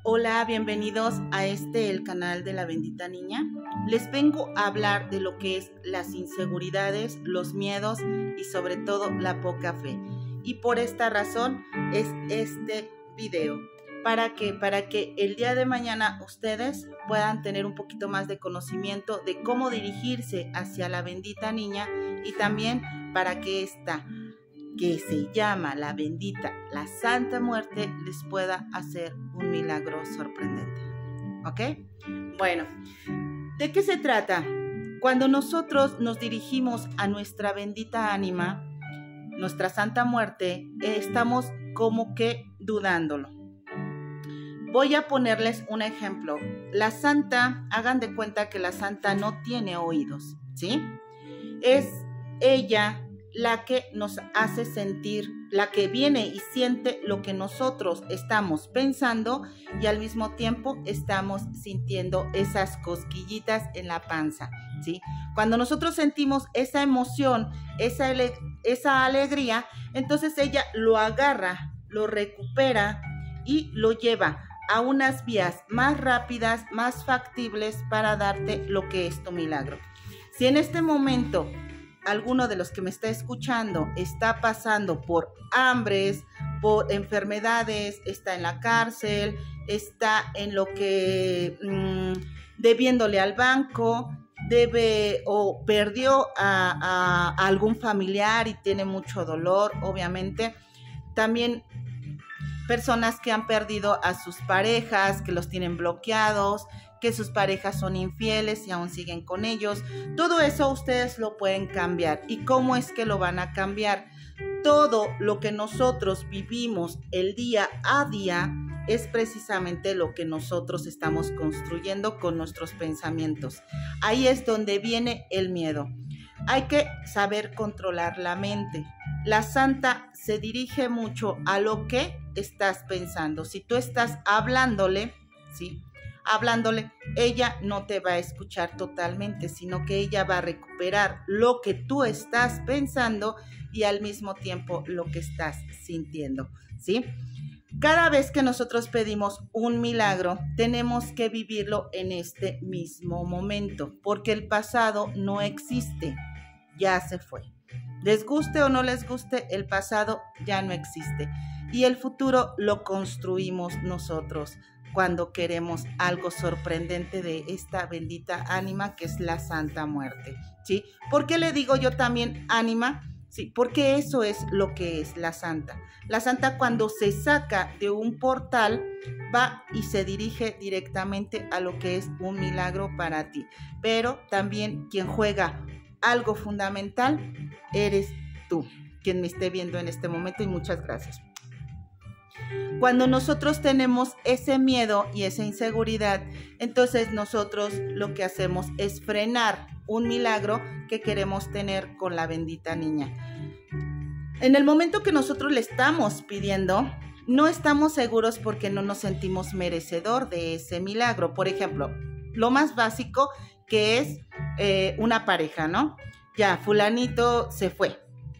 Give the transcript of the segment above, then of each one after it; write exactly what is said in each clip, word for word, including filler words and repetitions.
Hola, bienvenidos a este, el canal de la bendita niña. Les vengo a hablar de lo que es las inseguridades, los miedos y sobre todo la poca fe. Y por esta razón es este video. ¿Para qué? Para que el día de mañana ustedes puedan tener un poquito más de conocimiento de cómo dirigirse hacia la bendita niña y también para que esta, que se llama la bendita, la Santa Muerte, les pueda hacer un milagro sorprendente. ¿Ok? Bueno, ¿de qué se trata? Cuando nosotros nos dirigimos a nuestra bendita ánima, nuestra Santa Muerte, eh, estamos como que dudándolo. Voy a ponerles un ejemplo. La Santa, hagan de cuenta que la Santa no tiene oídos, ¿sí? Es ella la que nos hace sentir, la que viene y siente lo que nosotros estamos pensando y al mismo tiempo estamos sintiendo esas cosquillitas en la panza, ¿sí? Cuando nosotros sentimos esa emoción, esa, esa alegría, entonces ella lo agarra, lo recupera y lo lleva a unas vías más rápidas, más factibles para darte lo que es tu milagro. Si en este momento alguno de los que me está escuchando está pasando por hambres, por enfermedades, está en la cárcel, está en lo que mmm, debiéndole al banco, debe o perdió a, a, a algún familiar y tiene mucho dolor, obviamente. También personas que han perdido a sus parejas, que los tienen bloqueados, que sus parejas son infieles y aún siguen con ellos. Todo eso ustedes lo pueden cambiar. ¿Y cómo es que lo van a cambiar? Todo lo que nosotros vivimos el día a día es precisamente lo que nosotros estamos construyendo con nuestros pensamientos. Ahí es donde viene el miedo. Hay que saber controlar la mente. La Santa se dirige mucho a lo que estás pensando. Si tú estás hablándole, ¿sí? Hablándole, ella no te va a escuchar totalmente, sino que ella va a recuperar lo que tú estás pensando y al mismo tiempo lo que estás sintiendo, ¿sí? Cada vez que nosotros pedimos un milagro, tenemos que vivirlo en este mismo momento, porque el pasado no existe, ya se fue. Les guste o no les guste, el pasado ya no existe y el futuro lo construimos nosotros cuando queremos algo sorprendente de esta bendita ánima que es la Santa Muerte, ¿sí? ¿Por qué le digo yo también ánima? Sí, porque eso es lo que es la Santa. La Santa, cuando se saca de un portal, va y se dirige directamente a lo que es un milagro para ti. Pero también quien juega algo fundamental eres tú, quien me esté viendo en este momento, y muchas gracias. Cuando nosotros tenemos ese miedo y esa inseguridad, entonces nosotros lo que hacemos es frenar un milagro que queremos tener con la bendita niña. En el momento que nosotros le estamos pidiendo, no estamos seguros porque no nos sentimos merecedor de ese milagro. Por ejemplo, lo más básico que es eh, una pareja, ¿no? Ya, fulanito se fue.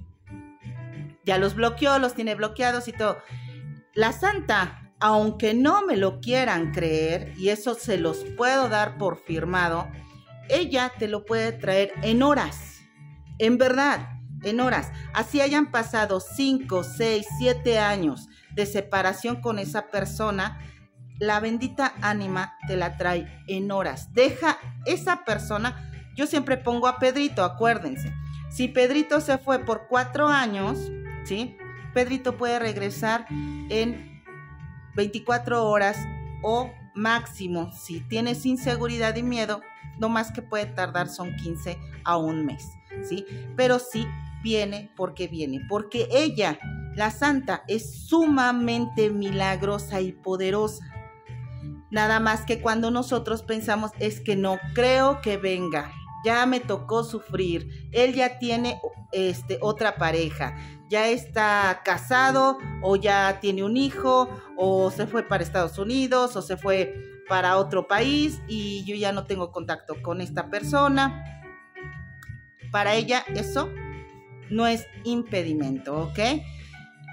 Ya los bloqueó, los tiene bloqueados y todo. La Santa, aunque no me lo quieran creer, y eso se los puedo dar por firmado, ella te lo puede traer en horas, en verdad, en horas. Así hayan pasado cinco, seis, siete años de separación con esa persona, la bendita ánima te la trae en horas. Deja esa persona, yo siempre pongo a Pedrito, acuérdense, si Pedrito se fue por cuatro años, ¿sí? Pedrito puede regresar en veinticuatro horas o máximo, si tienes inseguridad y miedo, lo más que puede tardar son quince a un mes, ¿sí? Pero sí viene porque viene, porque ella, la Santa, es sumamente milagrosa y poderosa. Nada más que cuando nosotros pensamos es que no creo que venga, ya me tocó sufrir, él ya tiene este, otra pareja, ya está casado o ya tiene un hijo o se fue para Estados Unidos o se fue para otro país y yo ya no tengo contacto con esta persona. Para ella eso no es impedimento, ¿ok?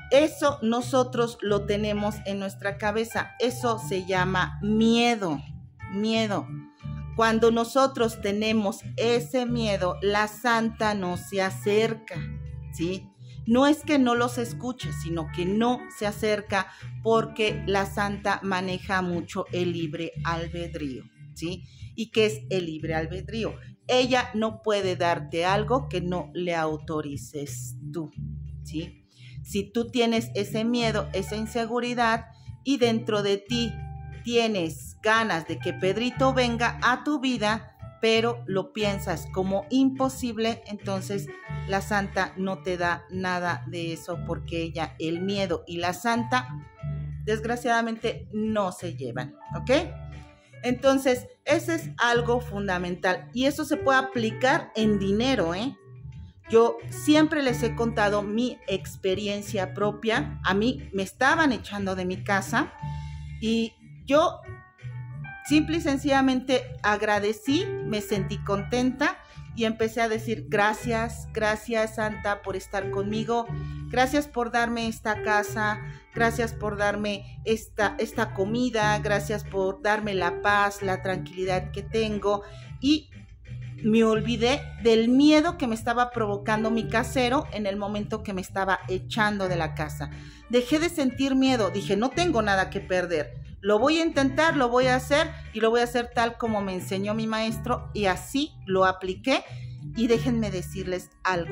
Eso nosotros lo tenemos en nuestra cabeza. Eso se llama miedo, miedo. Cuando nosotros tenemos ese miedo, la santa no se acerca, ¿sí? No es que no los escuche, sino que no se acerca porque la santa maneja mucho el libre albedrío, ¿sí? ¿Y qué es el libre albedrío? Ella no puede darte algo que no le autorices tú, ¿sí? Si tú tienes ese miedo, esa inseguridad y dentro de ti tienes ganas de que Pedrito venga a tu vida, pero lo piensas como imposible, entonces la santa no te da nada de eso porque ella, el miedo y la santa, desgraciadamente no se llevan, ¿ok? Entonces, ese es algo fundamental y eso se puede aplicar en dinero, ¿eh? Yo siempre les he contado mi experiencia propia. A mí me estaban echando de mi casa y yo simple y sencillamente agradecí, me sentí contenta y empecé a decir gracias, gracias Santa por estar conmigo, gracias por darme esta casa, gracias por darme esta, esta comida, gracias por darme la paz, la tranquilidad que tengo y me olvidé del miedo que me estaba provocando mi casero en el momento que me estaba echando de la casa. Dejé de sentir miedo, dije no tengo nada que perder. Lo voy a intentar, lo voy a hacer y lo voy a hacer tal como me enseñó mi maestro y así lo apliqué y déjenme decirles algo.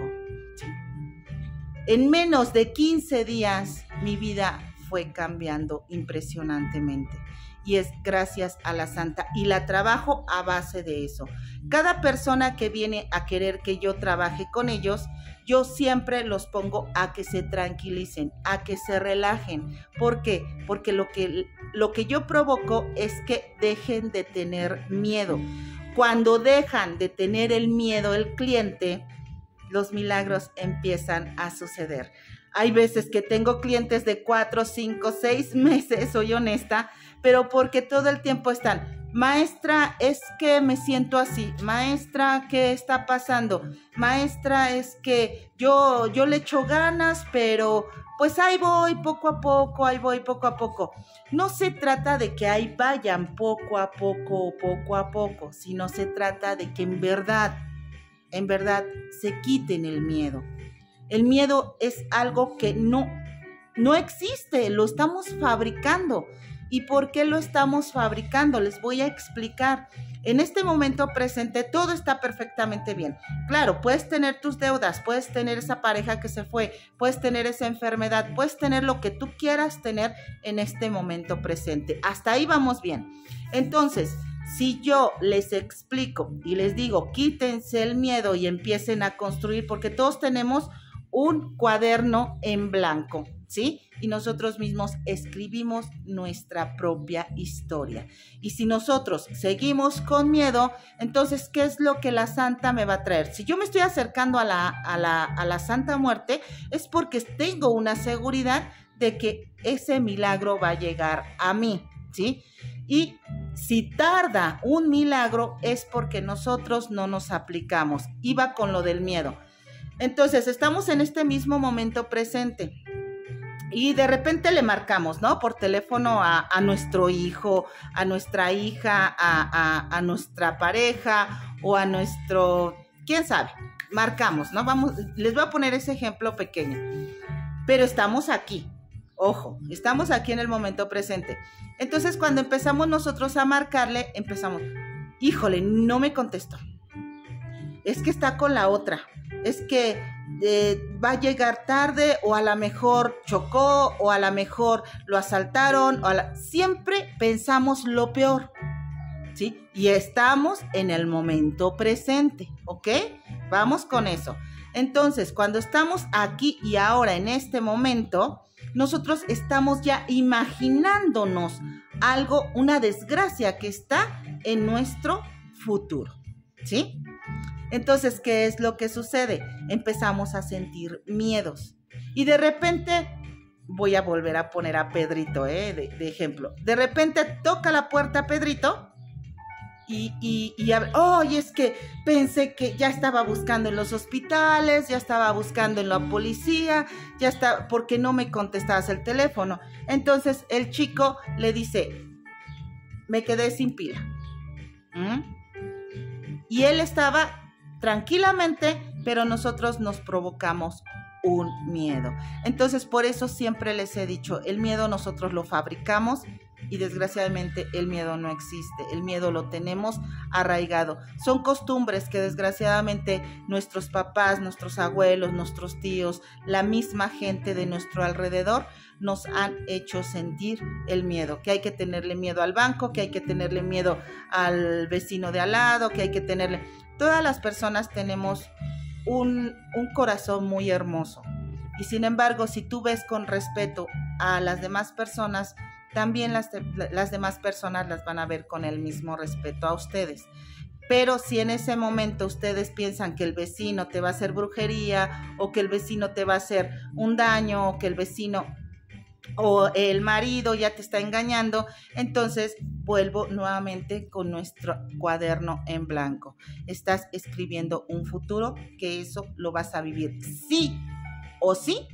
En menos de quince días mi vida fue cambiando impresionantemente y es gracias a la santa y la trabajo a base de eso. Cada persona que viene a querer que yo trabaje con ellos, yo siempre los pongo a que se tranquilicen, a que se relajen. ¿Por qué? Porque lo que, lo que yo provoco es que dejen de tener miedo. Cuando dejan de tener el miedo el cliente, los milagros empiezan a suceder. Hay veces que tengo clientes de cuatro, cinco, seis meses, soy honesta, pero porque todo el tiempo están, maestra, es que me siento así, maestra, ¿qué está pasando? Maestra, es que yo, yo le echo ganas, pero pues ahí voy poco a poco, ahí voy poco a poco. No se trata de que ahí vayan poco a poco, poco a poco, sino se trata de que en verdad, en verdad se quiten el miedo. El miedo es algo que no, no existe, lo estamos fabricando. ¿Y por qué lo estamos fabricando? Les voy a explicar. En este momento presente todo está perfectamente bien. Claro, puedes tener tus deudas, puedes tener esa pareja que se fue, puedes tener esa enfermedad, puedes tener lo que tú quieras tener en este momento presente. Hasta ahí vamos bien. Entonces, si yo les explico y les digo, quítense el miedo y empiecen a construir, porque todos tenemos un cuaderno en blanco, ¿sí? Y nosotros mismos escribimos nuestra propia historia. Y si nosotros seguimos con miedo, entonces, ¿qué es lo que la santa me va a traer? Si yo me estoy acercando a la, a la, a la Santa Muerte, es porque tengo una seguridad de que ese milagro va a llegar a mí, ¿sí? Y si tarda un milagro, es porque nosotros no nos aplicamos. Iba con lo del miedo. Entonces, estamos en este mismo momento presente y de repente le marcamos, ¿no? Por teléfono a, a nuestro hijo, a nuestra hija, a, a, a nuestra pareja o a nuestro, quién sabe, marcamos, ¿no? Vamos, les voy a poner ese ejemplo pequeño, pero estamos aquí, ojo, estamos aquí en el momento presente. Entonces, cuando empezamos nosotros a marcarle, empezamos, híjole, no me contestó. Es que está con la otra, es que eh, va a llegar tarde o a lo mejor chocó o a lo mejor lo asaltaron. O a la... Siempre pensamos lo peor, ¿sí? Y estamos en el momento presente, ¿ok? Vamos con eso. Entonces, cuando estamos aquí y ahora en este momento, nosotros estamos ya imaginándonos algo, una desgracia que está en nuestro futuro, ¿sí? Entonces, ¿qué es lo que sucede? Empezamos a sentir miedos. Y de repente, voy a volver a poner a Pedrito, ¿eh? de, de ejemplo. De repente toca la puerta Pedrito Y, y, y oh, y es que pensé que ya estaba buscando en los hospitales, ya estaba buscando en la policía, ya está, porque no me contestabas el teléfono. Entonces el chico le dice, me quedé sin pila. ¿Mm? Y él estaba tranquilamente, pero nosotros nos provocamos un miedo. Entonces por eso siempre les he dicho, el miedo nosotros lo fabricamos. Y desgraciadamente el miedo no existe, el miedo lo tenemos arraigado. Son costumbres que desgraciadamente nuestros papás, nuestros abuelos, nuestros tíos, la misma gente de nuestro alrededor nos han hecho sentir el miedo, que hay que tenerle miedo al banco, que hay que tenerle miedo al vecino de al lado, que hay que tenerle... Todas las personas tenemos un, un corazón muy hermoso y sin embargo, si tú ves con respeto a las demás personas, también las, las demás personas las van a ver con el mismo respeto a ustedes. Pero si en ese momento ustedes piensan que el vecino te va a hacer brujería o que el vecino te va a hacer un daño o que el vecino o el marido ya te está engañando, entonces vuelvo nuevamente con nuestro cuaderno en blanco. Estás escribiendo un futuro que eso lo vas a vivir. Sí o sí,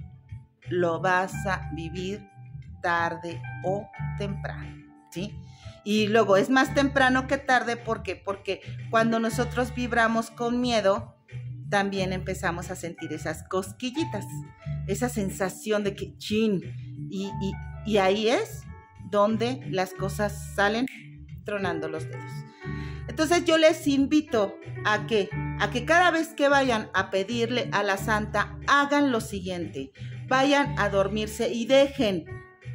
lo vas a vivir tarde o temprano, ¿sí? Y luego es más temprano que tarde, ¿por qué? Porque cuando nosotros vibramos con miedo, también empezamos a sentir esas cosquillitas, esa sensación de que chin, y, y, y ahí es donde las cosas salen tronando los dedos. Entonces yo les invito a que, a que cada vez que vayan a pedirle a la Santa, hagan lo siguiente, vayan a dormirse y dejen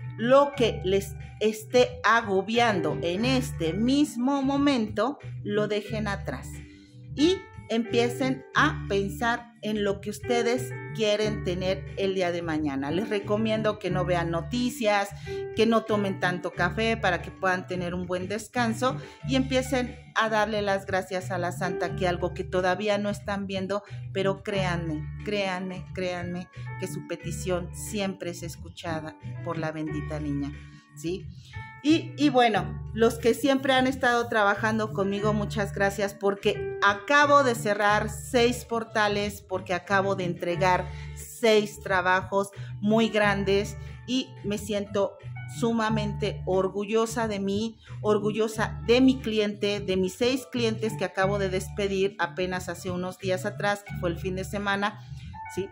lo que les esté agobiando en este mismo momento, lo dejen atrás y empiecen a pensar en lo que ustedes quieren tener el día de mañana. Les recomiendo que no vean noticias, que no tomen tanto café para que puedan tener un buen descanso y empiecen a darle las gracias a la Santa, que algo que todavía no están viendo, pero créanme, créanme, créanme que su petición siempre es escuchada por la bendita niña, ¿sí? Y, y bueno, los que siempre han estado trabajando conmigo, muchas gracias porque acabo de cerrar seis portales, porque acabo de entregar seis trabajos muy grandes y me siento sumamente orgullosa de mí, orgullosa de mi cliente, de mis seis clientes que acabo de despedir apenas hace unos días atrás, que fue el fin de semana, ¿sí?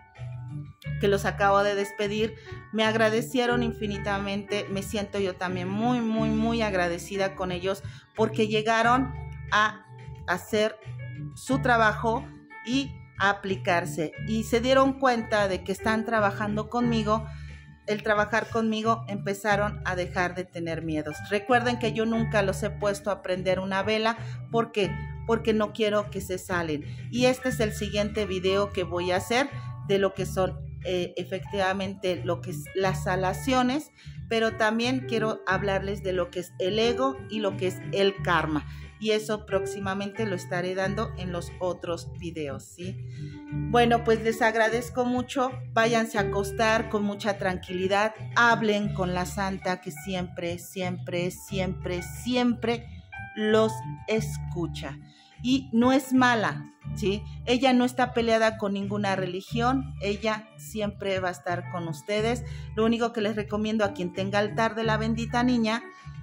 Que los acabo de despedir, me agradecieron infinitamente, me siento yo también muy, muy, muy agradecida con ellos porque llegaron a hacer su trabajo y a aplicarse y se dieron cuenta de que están trabajando conmigo. El trabajar conmigo empezaron a dejar de tener miedos. Recuerden que yo nunca los he puesto a prender una vela, ¿por qué? Porque no quiero que se salen. Y este es el siguiente video que voy a hacer de lo que son eh, efectivamente lo que es las salaciones, pero también quiero hablarles de lo que es el ego y lo que es el karma. Y eso próximamente lo estaré dando en los otros videos, ¿sí? Bueno, pues les agradezco mucho. Váyanse a acostar con mucha tranquilidad. Hablen con la Santa que siempre, siempre, siempre, siempre los escucha. Y no es mala, ¿sí? Ella no está peleada con ninguna religión. Ella siempre va a estar con ustedes. Lo único que les recomiendo a quien tenga altar de la bendita niña,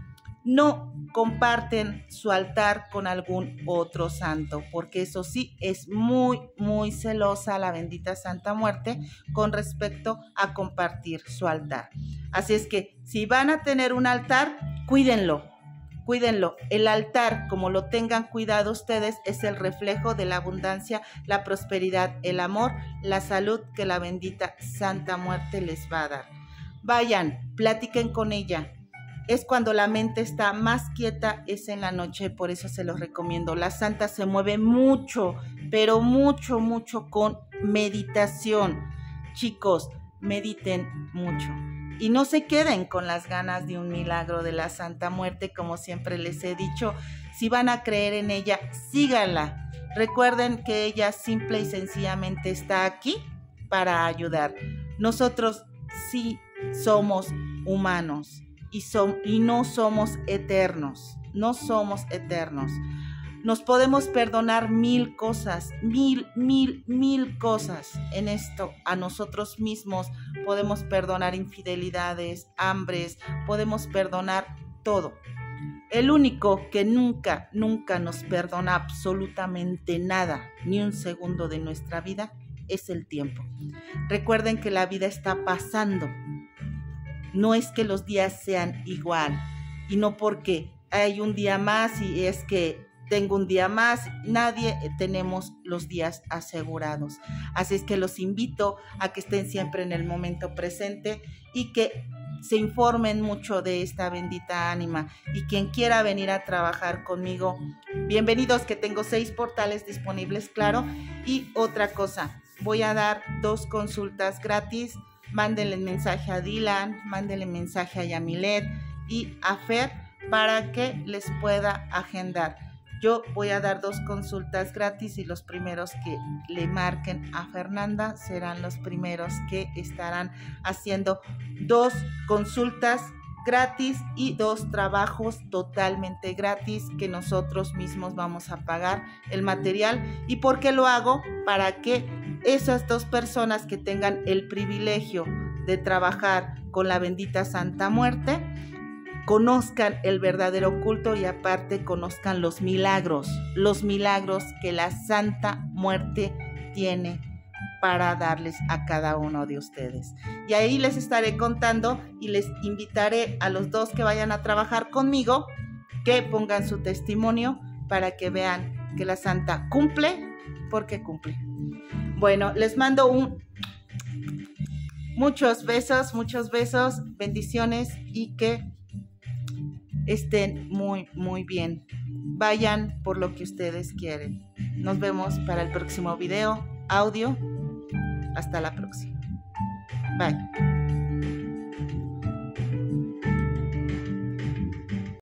no comparten su altar con algún otro santo, porque eso sí es muy, muy celosa la bendita Santa Muerte con respecto a compartir su altar. Así es que si van a tener un altar, cuídenlo, cuídenlo. El altar, como lo tengan cuidado ustedes, es el reflejo de la abundancia, la prosperidad, el amor, la salud que la bendita Santa Muerte les va a dar. Vayan, platiquen con ella. Es cuando la mente está más quieta, es en la noche, por eso se los recomiendo. La Santa se mueve mucho, pero mucho, mucho con meditación. Chicos, mediten mucho. Y no se queden con las ganas de un milagro de la Santa Muerte, como siempre les he dicho. Si van a creer en ella, síganla. Recuerden que ella simple y sencillamente está aquí para ayudar. Nosotros sí somos humanos. Y, son, y no somos eternos, no somos eternos. Nos podemos perdonar mil cosas, mil, mil, mil cosas. En esto, a nosotros mismos podemos perdonar infidelidades, hambres, podemos perdonar todo. El único que nunca, nunca nos perdona absolutamente nada, ni un segundo de nuestra vida, es el tiempo. Recuerden que la vida está pasando. No es que los días sean igual, y no porque hay un día más y es que tengo un día más, nadie tenemos los días asegurados. Así es que los invito a que estén siempre en el momento presente y que se informen mucho de esta bendita ánima. Y quien quiera venir a trabajar conmigo, bienvenidos, que tengo seis portales disponibles, claro. Y otra cosa, voy a dar dos consultas gratis. Mándenle mensaje a Dylan, mándenle mensaje a Yamilet y a Fer para que les pueda agendar. Yo voy a dar dos consultas gratis y los primeros que le marquen a Fernanda serán los primeros que estarán haciendo dos consultas gratis y dos trabajos totalmente gratis que nosotros mismos vamos a pagar el material. ¿Y por qué lo hago? Para que esas dos personas que tengan el privilegio de trabajar con la bendita Santa Muerte conozcan el verdadero culto y aparte conozcan los milagros, los milagros que la Santa Muerte tiene para darles a cada uno de ustedes. Y ahí les estaré contando y les invitaré a los dos que vayan a trabajar conmigo que pongan su testimonio para que vean que la Santa cumple porque cumple. Bueno, les mando un muchos besos, muchos besos, bendiciones y que estén muy, muy bien. Vayan por lo que ustedes quieren. Nos vemos para el próximo video, audio. Hasta la próxima. Bye.